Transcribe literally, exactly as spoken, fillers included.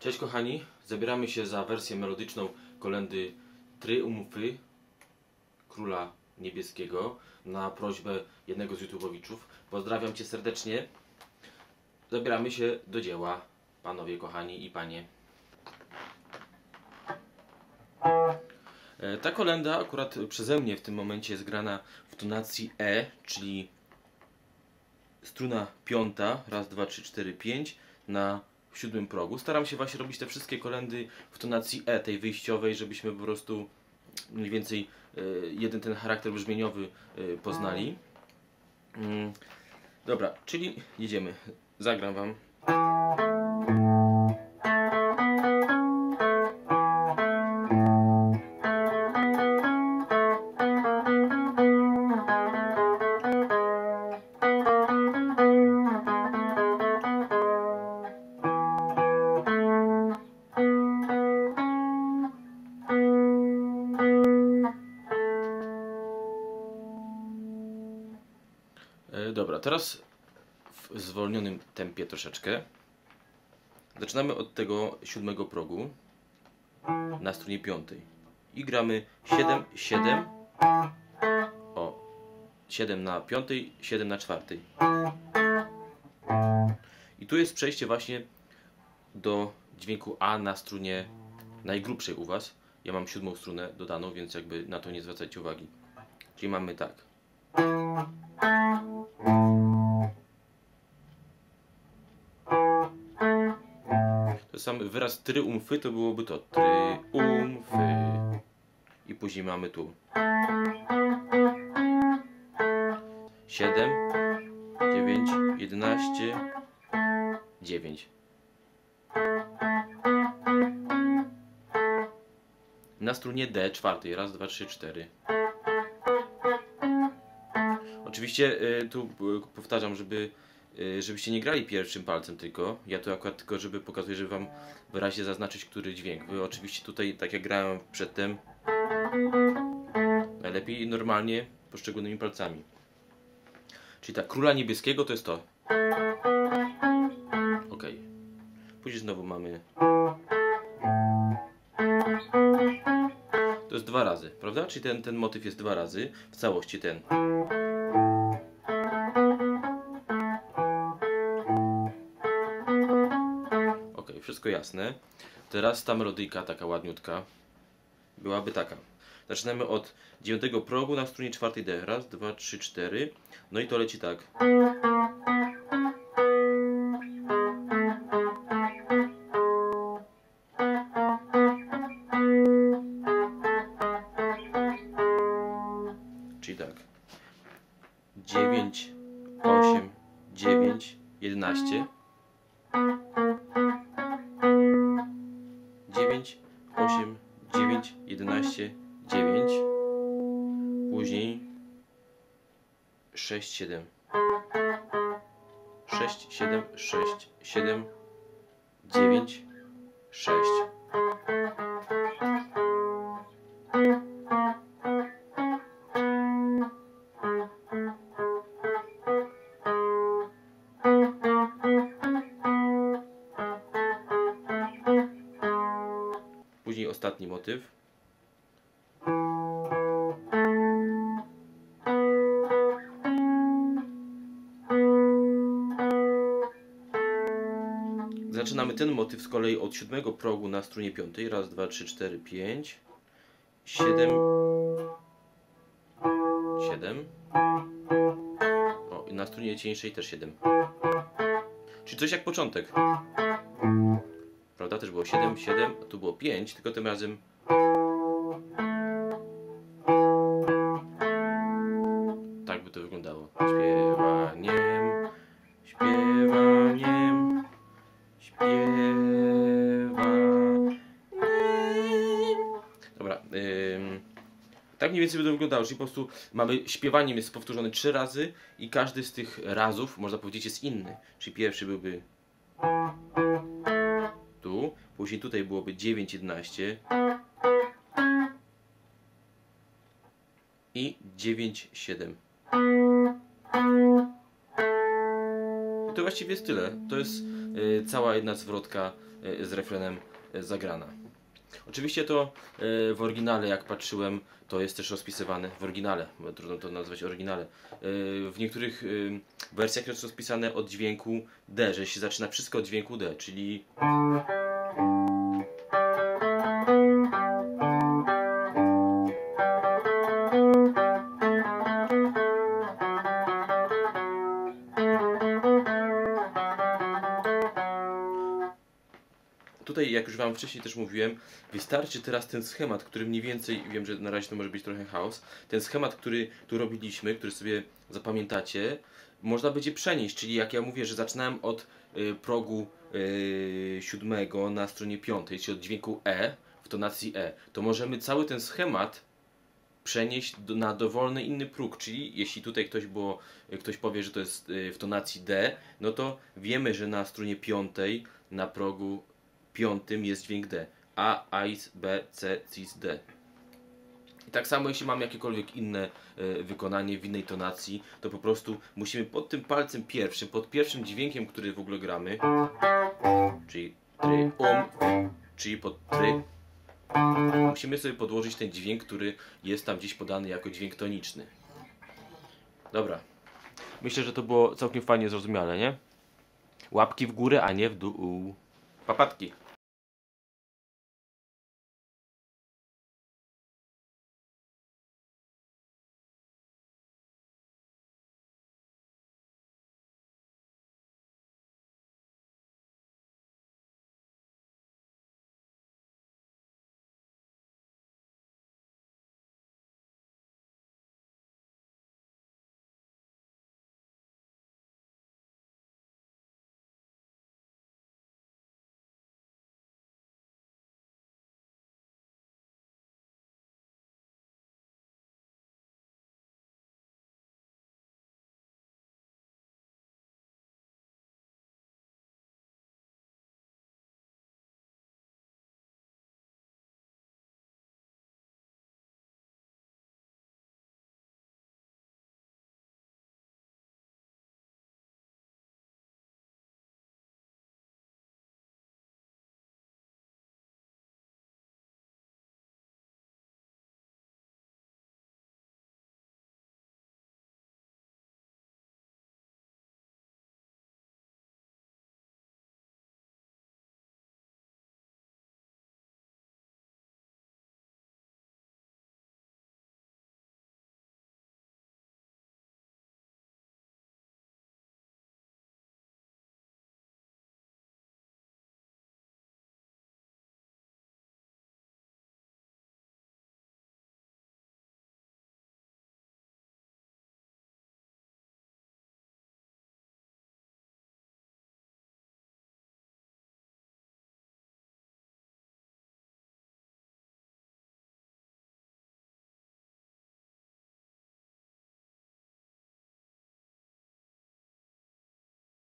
Cześć kochani, zabieramy się za wersję melodyczną kolędy Tryumfy Króla Niebieskiego na prośbę jednego z YouTubowiczów. Pozdrawiam Cię serdecznie. Zabieramy się do dzieła, panowie kochani i panie. Ta kolenda akurat przeze mnie w tym momencie jest grana w tonacji E, czyli struna piąta, raz, dwa, trzy, cztery, pięć na siódmym progu. Staram się właśnie robić te wszystkie kolendy w tonacji E, tej wyjściowej, żebyśmy po prostu mniej więcej jeden ten charakter brzmieniowy poznali. Dobra, czyli jedziemy. Zagram wam. Dobra, teraz w zwolnionym tempie troszeczkę. Zaczynamy od tego siódmego progu na strunie piątej i gramy siedem, siedem, o, siedem na piątej, siedem na czwartej. I tu jest przejście właśnie do dźwięku A na strunie najgrubszej u Was. Ja mam siódmą strunę dodaną, więc jakby na to nie zwracajcie uwagi. Czyli mamy tak. To sam wyraz tryumfy to byłoby to tryumfy. I później mamy tu siedem, dziewięć, jedenaście, dziewięć. Na strunie D czwartej, raz, dwa, trzy, cztery. Oczywiście y, tu y, powtarzam, żeby y, żebyście nie grali pierwszym palcem tylko. Ja tu akurat tylko, żeby pokazuję, żeby wam wyraźnie zaznaczyć, który dźwięk. Wy oczywiście tutaj, tak jak grałem przedtem, najlepiej normalnie poszczególnymi palcami. Czyli tak, Króla Niebieskiego to jest to. Ok. Później znowu mamy. To jest dwa razy, prawda? Czyli ten, ten motyw jest dwa razy. W całości ten. Ok, wszystko jasne. Teraz ta melodyjka taka ładniutka byłaby taka. Zaczynamy od dziewiątego progu na strunie czwartej D. Raz, dwa, trzy, cztery. No i to leci tak. Czyli tak. dziewięć, osiem, dziewięć, jedenaście. dziewięć, osiem, dziewięć, jedenaście, dziewięć. Później sześć, siedem. sześć, siedem, sześć, siedem, dziewięć, sześć. Później ostatni motyw. Zaczynamy ten motyw z kolei od siódmego progu na strunie piątej. Raz, dwa, trzy, cztery, pięć, siedem, siedem. O, i na strunie cieńszej też siedem. Czyli coś jak początek. Prawda? Też było siedem, siedem, a tu było pięć, tylko tym razem tak by to wyglądało. Śpiewaniem, śpiewaniem, śpiewaniem. Dobra, ym, tak mniej więcej by to wyglądało, czyli po prostu mamy śpiewaniem jest powtórzone trzy razy i każdy z tych razów, można powiedzieć, jest inny. Czyli pierwszy byłby tu, później tutaj byłoby dziewięć, jedenaście i dziewięć, siedem. I to właściwie jest tyle. To jest y, cała jedna zwrotka e, z refrenem e, zagrana. Oczywiście to e, w oryginale, jak patrzyłem, to jest też rozpisywane w oryginale, bo trudno to nazwać oryginale. E, w niektórych e, wersjach jest rozpisane od dźwięku D, że się zaczyna wszystko od dźwięku D, czyli tutaj, jak już Wam wcześniej też mówiłem, wystarczy teraz ten schemat, który mniej więcej, wiem, że na razie to może być trochę chaos, ten schemat, który tu robiliśmy, który sobie zapamiętacie, można będzie przenieść, czyli jak ja mówię, że zaczynałem od y, progu y, siódmego na stronie piątej, czyli od dźwięku E, w tonacji E, to możemy cały ten schemat przenieść do, na dowolny inny próg, czyli jeśli tutaj ktoś, było, ktoś powie, że to jest y, w tonacji D, no to wiemy, że na stronie piątej, na progu piątym jest dźwięk D. A, AIS, B, C, CIS, D. I tak samo jeśli mamy jakiekolwiek inne y, wykonanie w innej tonacji, to po prostu musimy pod tym palcem pierwszym, pod pierwszym dźwiękiem, który w ogóle gramy, czyli try, um, czyli pod try, musimy sobie podłożyć ten dźwięk, który jest tam gdzieś podany jako dźwięk toniczny. Dobra. Myślę, że to było całkiem fajnie zrozumiale, nie? Łapki w górę, a nie w dół. Papatki.